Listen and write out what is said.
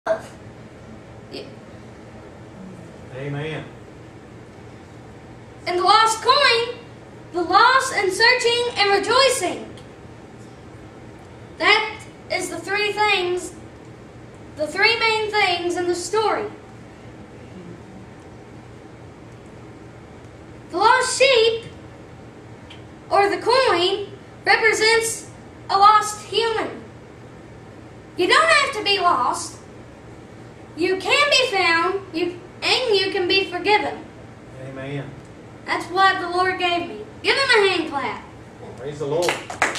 Yeah. Amen. And the lost coin, the loss and searching and rejoicing. That is the three things, the three main things in the story. The lost sheep, or the coin, represents a lost human. You don't have to be lost. You can be found, and you can be forgiven. Amen. That's what the Lord gave me. Give him a hand clap. Praise the Lord.